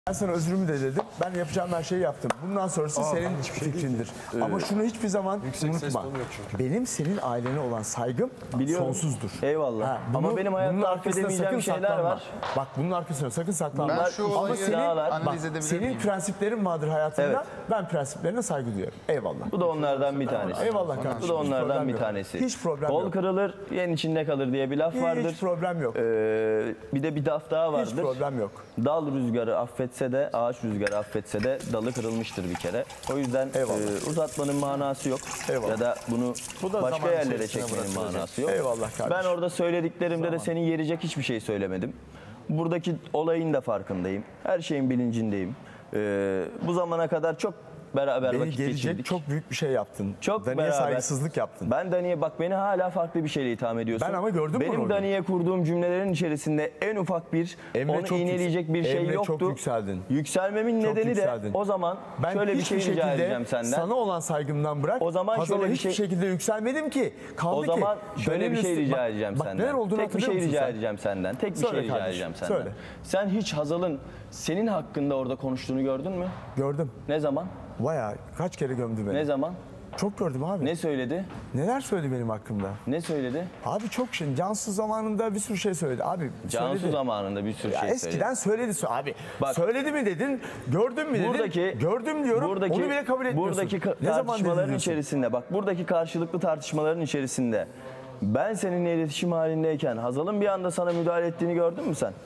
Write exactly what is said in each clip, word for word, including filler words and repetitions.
Ben sana özrümü de dedim. Ben yapacağım her şeyi yaptım. Bundan sonrası Aa, senin fikrindir. Ee, Ama şunu hiçbir zaman unutma. Benim senin ailene olan saygım Biliyorum. sonsuzdur. Eyvallah. Ha, bunu, Ama benim hayatta affedemeyeceğim şeyler saklanma. var. Bak bunun arkasına sakın saklanma. Ben şu Ama senin, bak, senin miyim? prensiplerin vardır hayatında. Evet. Ben prensiplerine saygı duyuyorum. Eyvallah. Bu da onlardan bir tanesi. Eyvallah kardeşim. Bu da onlardan bir tanesi. Hiç problem Kol yok. kırılır, yen içinde kalır diye bir laf Hiç vardır. Hiç problem yok. Ee, bir de bir laf daha vardır. Hiç problem yok. Dal rüzgarı affetse de, ağaç rüzgarı affetse de dalı kırılmıştır bir kere. O yüzden e, uzatmanın manası yok. Eyvallah. Ya da bunu Bu da başka yerlere çekmenin manası yok. Eyvallah kardeşim. Ben orada söylediklerimde zaman. de seni yerecek hiçbir şey söylemedim. Buradaki olayın da farkındayım. Her şeyin bilincindeyim. Ee, bu zamana kadar çok beraber beni vakit gelecek geçirdik. Çok büyük bir şey yaptın. Çok Dani'ye beraber. saygısızlık yaptın. Ben Dani'ye bak beni hala farklı bir şeyle itham ediyorsun. Ben ama gördüm bunu. Benim Dani'ye kurduğum cümlelerin içerisinde en ufak bir Emre onu iğneleyecek bir şey Emre yoktu. çok yükseldin. Yükselmemin çok nedeni yükseldin. de o zaman ben şöyle bir şey rica edeceğim senden. Sana olan saygımdan bırak. O zaman Hazal'a şöyle bir hiçbir şey şekilde yükselmedim ki. Kaldı o zaman ki, şöyle bir şey rica bak, edeceğim bak, senden. Tek bir şey rica sen? edeceğim senden. Tek bir Söyle şey rica kardeşim, edeceğim senden. Söyle. Sen hiç Hazal'ın senin hakkında orada konuştuğunu gördün mü? Gördüm. Ne zaman? Bayağı kaç kere gömdü beni. Ne zaman? Çok gördüm abi. Ne söyledi? Neler söyledi benim hakkımda? Ne söyledi? Abi çok şey. Cansu zamanında bir sürü şey söyledi. Abi Cansu söyledi. zamanında bir sürü ya şey eskiden söyledi. Eskiden söyledi. Abi Bak, söyledi mi dedin? Gördün mü dedin? Buradaki, gördüm diyorum. Buradaki, onu bile kabul etmiyorsun. Buradaki ne tartışmaların içerisinde bak buradaki karşılıklı tartışmaların içerisinde ben seninle iletişim halindeyken Hazal'ın bir anda sana müdahale ettiğini gördün mü sen?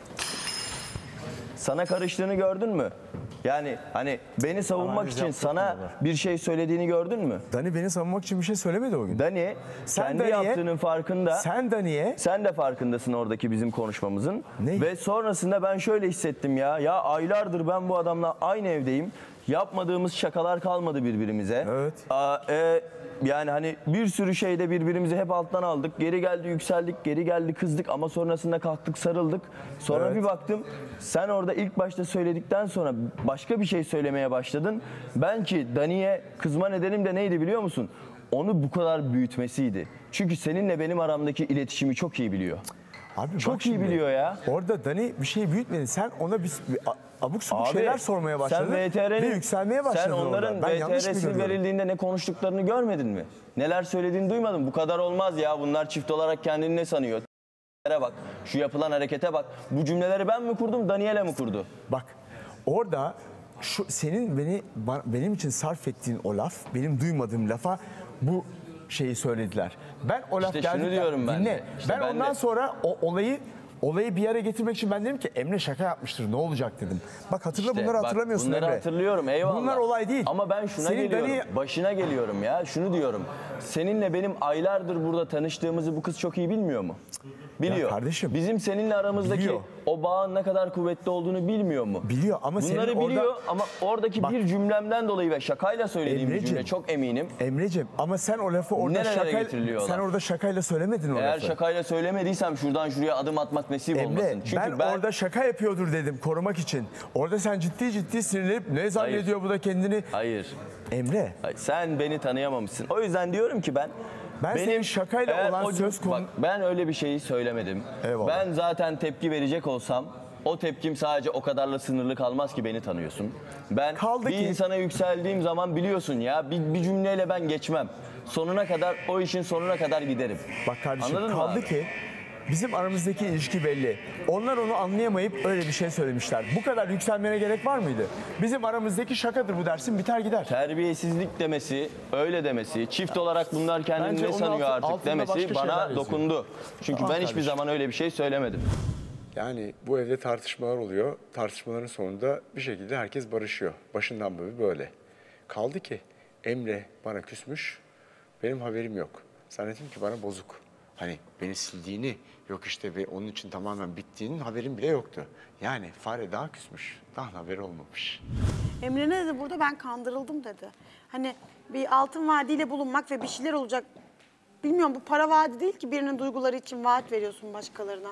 Sana karıştığını gördün mü? Yani hani beni savunmak Analiz için sana bir şey söylediğini gördün mü? Dani beni savunmak için bir şey söylemedi o gün. Dani sen kendi Dani'ye, yaptığının farkında. Sen Dani'ye. Sen de farkındasın oradaki bizim konuşmamızın. Ne? Ve sonrasında ben şöyle hissettim ya. Ya aylardır ben bu adamla aynı evdeyim. Yapmadığımız şakalar kalmadı birbirimize. Evet. Aa, e, yani hani bir sürü şeyde birbirimizi hep alttan aldık. Geri geldi yükseldik, geri geldi kızdık ama sonrasında kalktık sarıldık. Sonra evet. bir baktım sen orada ilk başta söyledikten sonra başka bir şey söylemeye başladın. Ben ki Dani'ye kızma nedenim de neydi biliyor musun? Onu bu kadar büyütmesiydi. Çünkü seninle benim aramdaki iletişimi çok iyi biliyor. Abi çok iyi şimdi, biliyor ya. Orada Dani bir şey büyütmedi. Sen ona bir, bir abuk subuk şeyler sormaya başladın ve yükselmeye başladın. Sen onların V T R'si verildiğinde ne konuştuklarını görmedin mi? Neler söylediğini duymadın. Bu kadar olmaz ya. Bunlar çift olarak kendini ne sanıyor? Bak, şu yapılan harekete bak. Bu cümleleri ben mi kurdum, Daniel'e mi kurdu? Bak, orada şu senin beni benim için sarf ettiğin o laf, benim duymadığım lafa bu şeyi söylediler. Ben o laf işte şunu diyorum ben. Dinle. İşte ben, ben ondan de. sonra o olayı olayı bir yere getirmek için ben dedim ki Emre şaka yapmıştır ne olacak dedim. Bak hatırla işte, bunları bak, hatırlamıyorsun bunları Emre. hatırlıyorum eyvallah. Bunlar olay değil. Ama ben şuna Senin geliyorum. Dani... Başına geliyorum ya. Şunu diyorum. Seninle benim aylardır burada tanıştığımızı bu kız çok iyi bilmiyor mu? Biliyor. Ya kardeşim. Bizim seninle aramızdaki biliyor. O bağın ne kadar kuvvetli olduğunu bilmiyor mu? Biliyor ama bunları senin biliyor orada... ama oradaki bak, bir cümlemden dolayı ve şakayla söylediğim bir cümle çok eminim. Emreciğim ama sen o lafı orada şakayla sen orada şakayla söylemedin o Eğer lafı. Eğer şakayla söylemediysem şuradan şuraya adım atmak nasip Emre, olmasın. Çünkü ben, ben orada şaka yapıyordur dedim korumak için. Orada sen ciddi ciddi sinirlenip ne zannediyor Hayır. bu da kendini? Hayır. Emre. Hayır, sen beni tanıyamamışsın. O yüzden diyorum ki ben Ben benim şakayla olan o, söz konu... Bak ben öyle bir şeyi söylemedim. Eyvallah. Ben zaten tepki verecek olsam o tepkim sadece o kadarla sınırlı kalmaz ki beni tanıyorsun. Ben Kaldı bir ki... insana yükseldiğim zaman biliyorsun ya bir, bir cümleyle ben geçmem. Sonuna kadar o işin sonuna kadar giderim. Bak kardeşim Anladın kaldı mı ki bizim aramızdaki ilişki belli. Onlar onu anlayamayıp öyle bir şey söylemişler. Bu kadar yükselmene gerek var mıydı? Bizim aramızdaki şakadır bu dersin biter gider. Terbiyesizlik demesi, öyle demesi, çift olarak bunlar kendini ne sanıyor altı, artık demesi bana dokundu. Çünkü tamam, ben hiçbir kardeşim. zaman öyle bir şey söylemedim. Yani bu evde tartışmalar oluyor. Tartışmaların sonunda bir şekilde herkes barışıyor. Başından beri böyle. Kaldı ki Emre bana küsmüş, benim haberim yok. Zannettim ki bana bozuk. Hani beni sildiğini, yok işte ve onun için tamamen bittiğinin haberim bile yoktu. Yani fare daha küsmüş, daha haberi olmamış. Emre ne dedi burada? Ben kandırıldım dedi. Hani bir altın vaadiyle bulunmak ve bir şeyler olacak. Bilmiyorum bu para vaadi değil ki birinin duyguları için vaat veriyorsun başkalarına.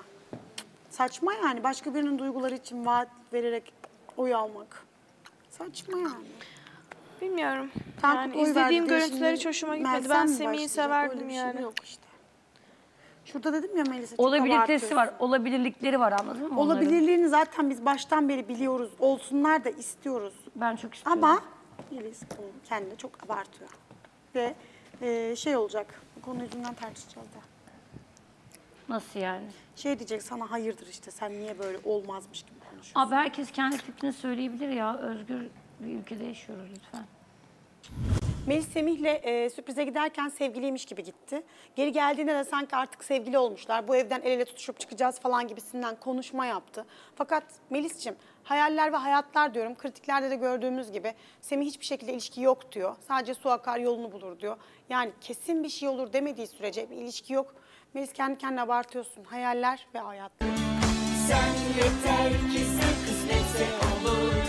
Saçma yani başka birinin duyguları için vaat vererek oy almak. Saçma yani. Bilmiyorum. Tankut yani izlediğim görüntüler hiç hoşuma gitmedi. Ben Semih'i severdim yani. Şey yok işte. Şurada dedim ya Melisa çok Olabilitesi var, abartıyorsun. olabilirlikleri var, anladın mı onların? Olabilirliğini zaten biz baştan beri biliyoruz. Olsunlar da istiyoruz. Ben çok istiyorum. Ama Melis bunu kendini çok abartıyor. Ve e, şey olacak, bu konu yüzünden tartışacağız da. Nasıl yani? Şey diyecek sana, hayırdır işte sen niye böyle olmazmış gibi konuşuyorsun. Abi herkes kendi fikrini söyleyebilir ya. Özgür bir ülkede yaşıyoruz lütfen. Melis Semih'le e, sürprize giderken sevgiliymiş gibi gitti. Geri geldiğinde de sanki artık sevgili olmuşlar. Bu evden el ele tutuşup çıkacağız falan gibisinden konuşma yaptı. Fakat Melis'ciğim, hayaller ve hayatlar diyorum. Kritiklerde de gördüğümüz gibi Semih hiçbir şekilde ilişki yok diyor. Sadece su akar yolunu bulur diyor. Yani kesin bir şey olur demediği sürece bir ilişki yok. Melis kendi kendine abartıyorsun. Hayaller ve hayatlar. Sen yeter ki sen kısmetse olur.